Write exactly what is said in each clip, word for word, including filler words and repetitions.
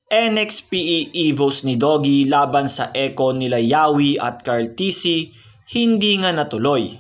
N X P E Evos ni Doggy laban sa Echo nila Yawi at Carl T C hindi nga natuloy.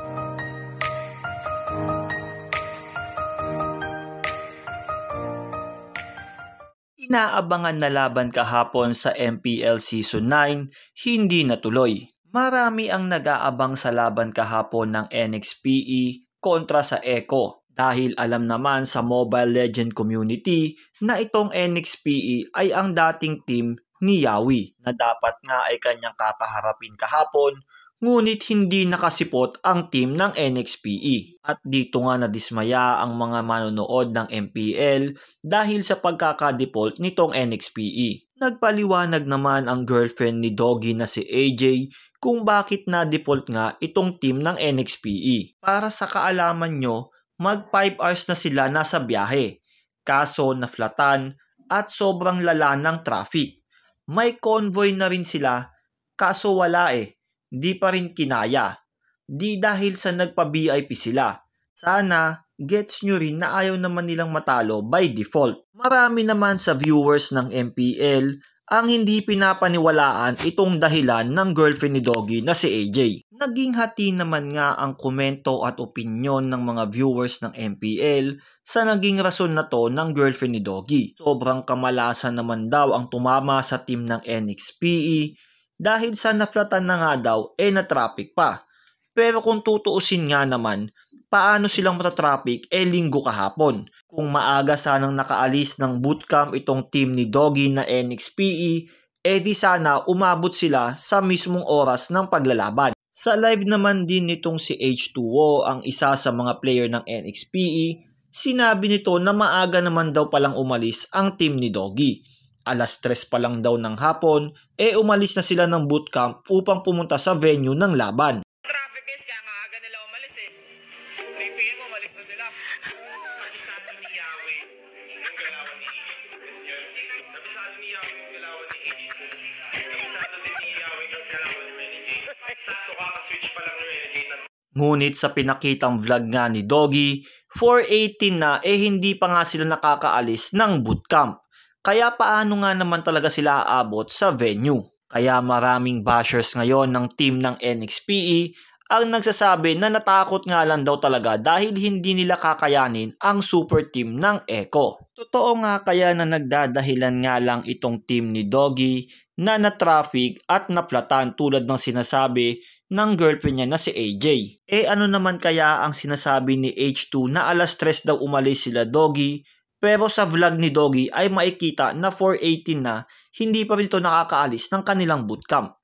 Inaabangan na laban kahapon sa M P L Season nine, hindi natuloy. Marami ang nag-aabang sa laban kahapon ng N X P E kontra sa Echo dahil alam naman sa Mobile Legend community na itong N X P E ay ang dating team ni Yawi na dapat nga ay kanyang kakaharapin kahapon, ngunit hindi nakasipot ang team ng N X P E. At dito nga nadismaya ang mga manonood ng M P L dahil sa pagkakadefault nitong N X P E. Nagpaliwanag naman ang girlfriend ni Doggy na si A J kung bakit na-default nga itong team ng N X P E. Para sa kaalaman nyo, mag five hours na sila nasa biyahe. Kaso naflatan at sobrang lala ng traffic. May convoy na rin sila, kaso wala eh. Di pa rin kinaya. Di dahil sa nagpa-V I P sila. Sana gets nyo rin na ayaw naman nilang matalo by default. Marami naman sa viewers ng M P L ang hindi pinapaniwalaan itong dahilan ng girlfriend ni Doggy na si A J. Naging hati naman nga ang komento at opinyon ng mga viewers ng M P L sa naging rason na to ng girlfriend ni Doggy. Sobrang kamalasan naman daw ang tumama sa team ng N X P E dahil sa naflatan na nga daw eh na traffic pa. Pero kung tutuusin nga naman, paano silang matatraffic eh linggo kahapon? Kung maaga sanang nakaalis ng bootcamp itong team ni Doggy na N X P E, eh di sana umabot sila sa mismong oras ng paglalaban. Sa live naman din nitong si H two O, ang isa sa mga player ng N X P E, sinabi nito na maaga naman daw palang umalis ang team ni Doggy. Alas tres pa lang daw ng hapon, eh umalis na sila ng bootcamp upang pumunta sa venue ng laban. Traffic guys, kaya maaga nila umalis eh. three P M umalis na sila. Nabisado ni Yawi yung galawan ni H two. Nabisado ni Yawi yung galawan ni H two. Nabisado din ni Yawi yung galawan ni Mary J. Sakto kaka-switch pa lang ni Mary J. Ngunit sa pinakitang vlog nga ni Doggy, four eighteen na eh hindi pa nga sila nakakaalis ng bootcamp. Kaya paano nga naman talaga sila aabot sa venue? Kaya maraming bashers ngayon ng team ng N X P E ang nagsasabi na natakot nga lang daw talaga dahil hindi nila kakayanin ang super team ng Echo. Totoo nga kaya na nagdadahilan nga lang itong team ni Doggy na na-traffic at naflatan tulad ng sinasabi ng girlfriend niya na si A J. Eh ano naman kaya ang sinasabi ni H two na alas tres daw umalis sila Doggy, pero sa vlog ni Doggy ay makikita na four eighteen na hindi pa rin ito nakakaalis ng kanilang bootcamp.